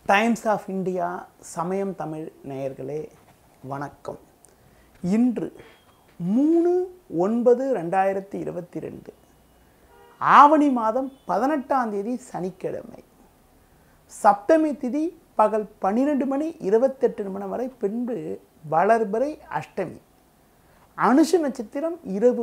Times of India சமயம் தமிழ் நேயர்களே வணக்கம். இன்று 3/9/2022 ஆவணி மாதம் 18ஆம் தேதி சனிக்கிழமை. சப்தமி திதி பகல் 12:28 வரை, பின்பு வளர்பிறை அஷ்டமி. அனுஷ நட்சத்திரம் இரவு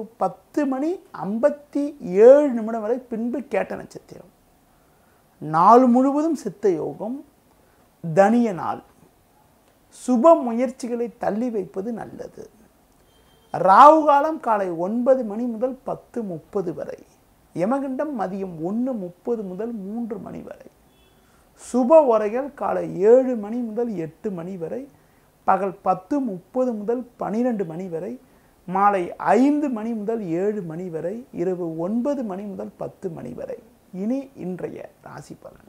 10:57 வரை, பின்பு கேட்ட நட்சத்திரம். நாள் முழுவதும் சித்த யோகம், தனிய நாள். சுப முயற்சிகளை தள்ளி வைப்பது நல்லது. ராகு காலம் காலை 9 மணி முதல் 10:30 வரை. யமகண்டம் மதியம் 1:30 முதல் 3 மணி வரை. சுப உரைகள் காலை 7 மணி முதல் 8 மணி வரை, பகல் 10:30 முதல் 12 மணி வரை, மாலை 5 மணி முதல் 7 மணி வரை, இரவு 9 மணி முதல் 10 மணி வரை. இனி இன்றைய ராசி பலன்.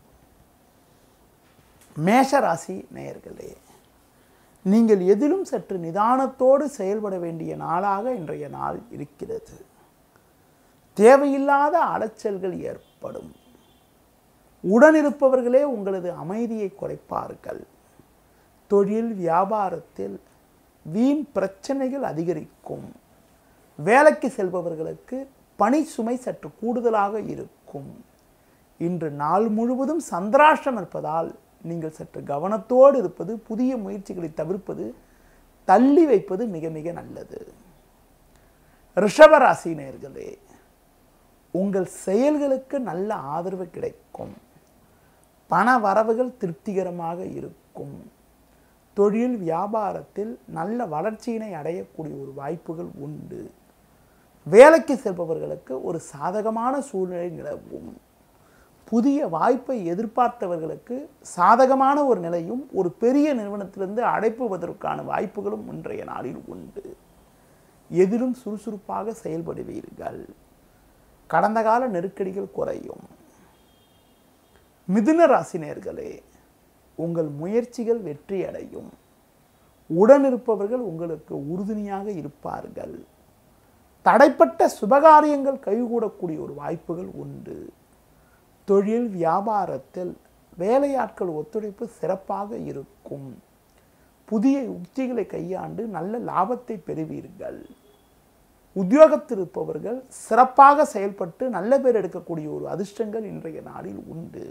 மேஷ ராசி நேயர்களே, நீங்கள் எதிலும் சற்று நிதானத்தோடு செயல்பட வேண்டிய நாளாக இன்றைய நாள் இருக்கிறது. தேவையில்லாத அலைச்சல்கள் ஏற்படும். உடனிருப்பவர்களே உங்களது அமைதியை குறைப்பார்கள். தொழில் வியாபாரத்தில் வீண் பிரச்சனைகள் அதிகரிக்கும். வேலைக்கு செல்பவர்களுக்கு பணி சுமை சற்று கூடுதலாக இருக்கும். இன்று நாள் முழுவதும் சந்திராஷ்டம் இருப்பதால் நீங்கள் சற்று கவனத்தோடு இருப்பது, புதிய முயற்சிகளை தவிர்ப்பது, தள்ளி வைப்பது மிக மிக நல்லது. ரிஷபராசி நேயர்களே, உங்கள் செயல்களுக்கு நல்ல ஆதரவு கிடைக்கும். பண வரவுகள் திருப்திகரமாக இருக்கும். தொழில் வியாபாரத்தில் நல்ல வளர்ச்சியினை அடையக்கூடிய ஒரு வாய்ப்புகள் உண்டு. வேலைக்கு செல்பவர்களுக்கு ஒரு சாதகமான சூழ்நிலை நிலவும். புதிய வாய்ப்பை எதிர்பார்த்தவர்களுக்கு சாதகமான ஒரு நிலையும், ஒரு பெரிய நிறுவனத்திலிருந்து அழைப்புவதற்கான வாய்ப்புகளும் இன்றைய நாளில் உண்டு. எதிலும் சுறுசுறுப்பாக செயல்படுவீர்கள். கடந்த கால நெருக்கடிகள் குறையும். மிதுன ராசி நேயர்களே, உங்கள் முயற்சிகள் வெற்றி அடையும். உடனிருப்பவர்கள் உங்களுக்கு உறுதுணையாக இருப்பார்கள். தடைப்பட்ட சுபகாரியங்கள் கைகூடக்கூடிய ஒரு வாய்ப்புகள் உண்டு. தொழில் வியாபாரத்தில் வேலையாட்கள் ஒத்துழைப்பு சிறப்பாக இருக்கும். புதிய உத்திகளை கையாண்டு நல்ல லாபத்தை பெறுவீர்கள். உத்தியோகத்தில் இருப்பவர்கள் சிறப்பாக செயல்பட்டு நல்ல பேர் எடுக்கக்கூடிய ஒரு அதிர்ஷ்டங்கள் இன்றைய நாளில் உண்டு.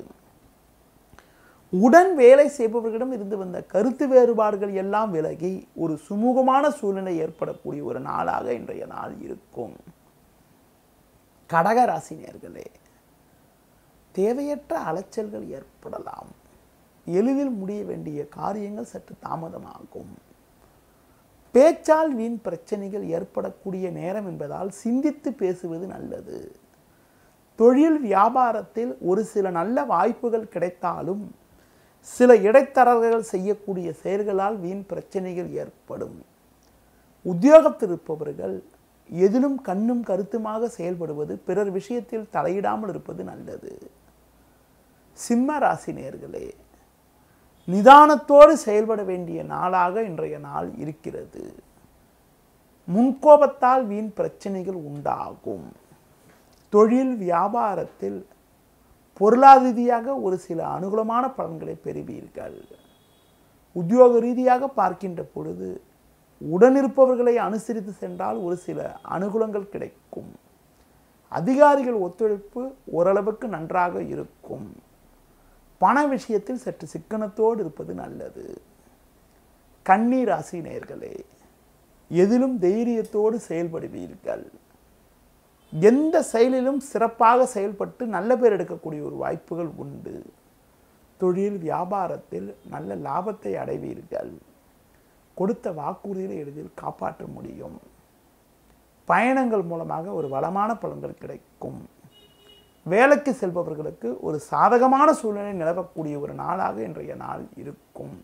உடன் வேலை செய்பவர்களிடம் இருந்து வந்த கருத்து வேறுபாடுகள் எல்லாம் விலகி ஒரு சுமூகமான சூழ்நிலை ஏற்படக்கூடிய ஒரு நாளாக இன்றைய நாள் இருக்கும். கடக ராசி நேயர்களே, தேவையற்ற அலைச்சல்கள் ஏற்படலாம். எளிதில் முடிய வேண்டிய காரியங்கள் சற்று தாமதமாகும். பேச்சால் வீண் பிரச்சனைகள் ஏற்படக்கூடிய நேரம் என்பதால் சிந்தித்து பேசுவது நல்லது. தொழில் வியாபாரத்தில் ஒரு சில நல்ல வாய்ப்புகள் கிடைத்தாலும் சில இடைத்தரகர்கள் செய்யக்கூடிய செயல்களால் வீண் பிரச்சனைகள் ஏற்படும். உத்தியோகத்தில் இருப்பவர்கள் எதிலும் கண்ணும் கருத்துமாக செயல்படுவது, பிறர் விஷயத்தில் தலையிடாமல் இருப்பது நல்லது. சிம்ம ராசி நேயர்களே, நிதானத்தோடு செயல்பட வேண்டிய நாளாக இன்றைய நாள் இருக்கிறது. முன்கோபத்தால் வீண் பிரச்சனைகள் உண்டாகும். தொழில் வியாபாரத்தில் பொருளாதார ரீதியாக ஒரு சில அனுகூலமான பலன்களை பெறுவீர்கள். உத்தியோக ரீதியாக பார்க்கின்ற பொழுது உடனிருப்பவர்களை அனுசரித்து சென்றால் ஒரு சில அனுகூலங்கள் கிடைக்கும். அதிகாரிகள் ஒத்துழைப்பு ஓரளவுக்கு நன்றாக இருக்கும். பண விஷயத்தில் சற்று சிக்கனத்தோடு இருப்பது நல்லது. கன்னி ராசி நேயர்களே, எதிலும் தைரியத்தோடு செயல்படுவீர்கள். எந்த செயலிலும் சிறப்பாக செயல்பட்டு நல்ல பேர் எடுக்கக்கூடிய ஒரு வாய்ப்புகள் உண்டு. தொழில் வியாபாரத்தில் நல்ல லாபத்தை அடைவீர்கள். கொடுத்த வாக்குறுதிகளை எளிதில் காப்பாற்ற முடியும். பயணங்கள் மூலமாக ஒரு வளமான பலன்கள் கிடைக்கும். வேலைக்கு செல்பவர்களுக்கு ஒரு சாதகமான சூழ்நிலை நிலவக்கூடிய ஒரு நாளாக இன்றைய நாள் இருக்கும்.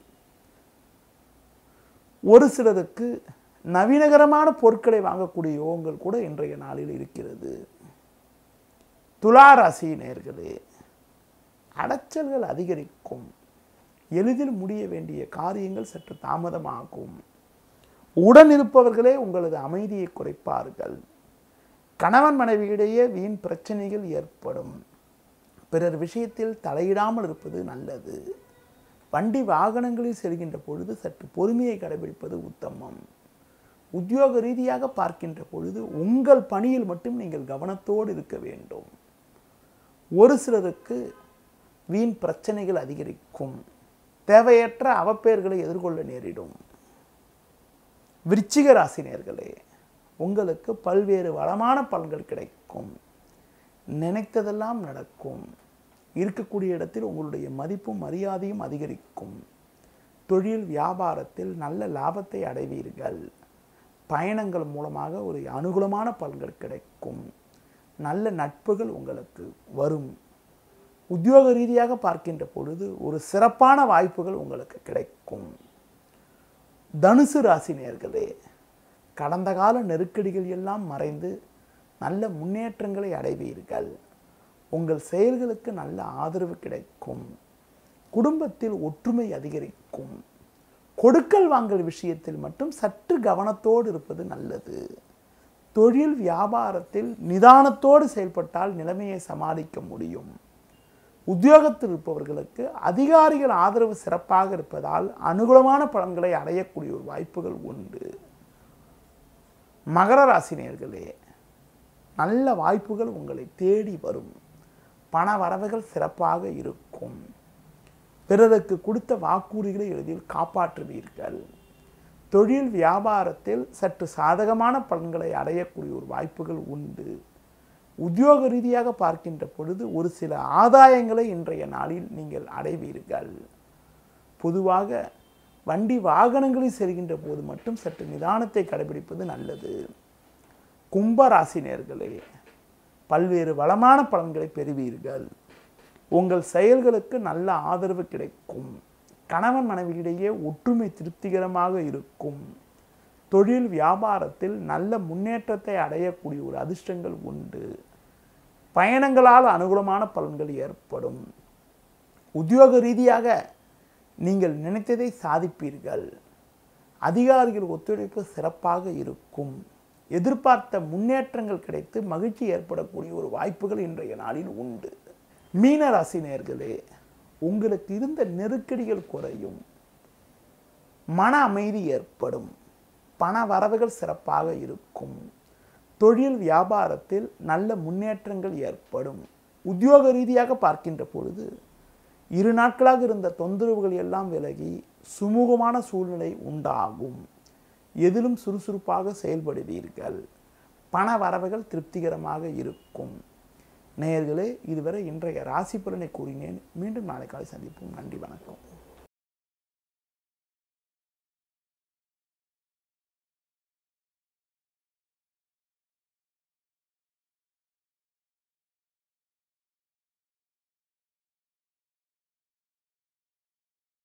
ஒரு சிலருக்கு நவீனகரமான பொருட்களை வாங்கக்கூடிய யோகங்கள் கூட இன்றைய நாளில் இருக்கிறது. துலா ராசி நேயர்களே, அலைச்சல்கள் அதிகரிக்கும். எளிதில் முடிய வேண்டிய காரியங்கள் சற்று தாமதமாகும். உடன் இருப்பவர்களே உங்களது அமைதியை குறைப்பார்கள். கணவன் மனைவியிடையே வீண் பிரச்சனைகள் ஏற்படும். பிறர் விஷயத்தில் தலையிடாமல் இருப்பது நல்லது. வண்டி வாகனங்களில் செல்கின்ற பொழுது சற்று பொறுமையை கடைபிடிப்பது உத்தமம். உத்தியோக ரீதியாக பார்க்கின்ற பொழுது உங்கள் பணியில் மட்டும் நீங்கள் கவனத்தோடு இருக்க வேண்டும். ஒரு சிலருக்கு வீண் பிரச்சனைகள் அதிகரிக்கும். தேவையற்ற அவப்பெயர்களை எதிர்கொள்ள நேரிடும். விருச்சிக ராசி நேயர்களே, உங்களுக்கு பல்வேறு வளமான பலன்கள் கிடைக்கும். நினைத்ததெல்லாம் நடக்கும். இருக்கக்கூடிய இடத்தில் உங்களுடைய மதிப்பும் மரியாதையும் அதிகரிக்கும். தொழில் வியாபாரத்தில் நல்ல லாபத்தை அடைவீர்கள். பயணங்கள் மூலமாக ஒரு அனுகூலமான பலன்கள் கிடைக்கும். நல்ல நட்புகள் உங்களுக்கு வரும். உத்தியோக ரீதியாக பார்க்கின்ற பொழுது ஒரு சிறப்பான வாய்ப்புகள் உங்களுக்கு கிடைக்கும். தனுசு ராசி நேயர்களே, கடந்த கால நெருக்கடிகள் எல்லாம் மறைந்து நல்ல முன்னேற்றங்களை அடைவீர்கள். உங்கள் செயல்களுக்கு நல்ல ஆதரவு கிடைக்கும். குடும்பத்தில் ஒற்றுமை அதிகரிக்கும். கொடுக்கல் வாங்கல் விஷயத்தில் மட்டும் சற்று கவனத்தோடு இருப்பது நல்லது. தொழில் வியாபாரத்தில் நிதானத்தோடு செயல்பட்டால் நிலைமையை சமாளிக்க முடியும். உத்தியோகத்தில் இருப்பவர்களுக்கு அதிகாரிகள் ஆதரவு சிறப்பாக இருப்பதால் அனுகூலமான பலன்களை அடையக்கூடிய ஒரு வாய்ப்புகள் உண்டு. மகர ராசி நேயர்களே, நல்ல வாய்ப்புகள் உங்களை தேடி வரும். பண வரவுகள் சிறப்பாக இருக்கும். பிறருக்கு கொடுத்த வாக்குறுதிகளை எளிதில் காப்பாற்றுவீர்கள். தொழில் வியாபாரத்தில் சற்று சாதகமான பலன்களை அடையக்கூடிய ஒரு வாய்ப்புகள் உண்டு. உத்தியோக ரீதியாக பார்க்கின்ற பொழுது ஒரு சில ஆதாயங்களை இன்றைய நாளில் நீங்கள் அடைவீர்கள். பொதுவாக வண்டி வாகனங்களில் செல்கின்ற போது மட்டும் சற்று நிதானத்தை கடைபிடிப்பது நல்லது. கும்பராசி நேயர்களே, பல்வேறு வளமான பலன்களை பெறுவீர்கள். உங்கள் செயல்களுக்கு நல்ல ஆதரவு கிடைக்கும். கணவன் மனைவியிடையே ஒற்றுமை திருப்திகரமாக இருக்கும். தொழில் வியாபாரத்தில் நல்ல முன்னேற்றத்தை அடையக்கூடிய ஒரு அதிர்ஷ்டங்கள் உண்டு. பயணங்களால் அனுகூலமான பலன்கள் ஏற்படும். உத்தியோக ரீதியாக நீங்கள் நினைத்ததை சாதிப்பீர்கள். அதிகாரிகள் ஒத்துழைப்பு சிறப்பாக இருக்கும். எதிர்பார்த்த முன்னேற்றங்கள் கிடைத்து மகிழ்ச்சி ஏற்படக்கூடிய ஒரு வாய்ப்புகள் இன்றைய நாளில் உண்டு. மீன ராசி நேயர்களே, உங்களுக்கு இருந்த நெருக்கடிகள் குறையும். மன அமைதி ஏற்படும். பண வரவுகள் சிறப்பாக இருக்கும். தொழில் வியாபாரத்தில் நல்ல முன்னேற்றங்கள் ஏற்படும். உத்தியோக ரீதியாக பார்க்கின்ற பொழுது 2 நாட்களாக இருந்த தொந்தரவுகள் எல்லாம் விலகி சுமூகமான சூழ்நிலை உண்டாகும். எதிலும் சுறுசுறுப்பாக செயல்படுவீர்கள். பண வரவுகள் திருப்திகரமாக இருக்கும். நேயர்களே, இதுவரை இன்றைய ராசி பலனை கூறினேன். மீண்டும் நாளை காலை சந்திப்போம். நன்றி, வணக்கம்.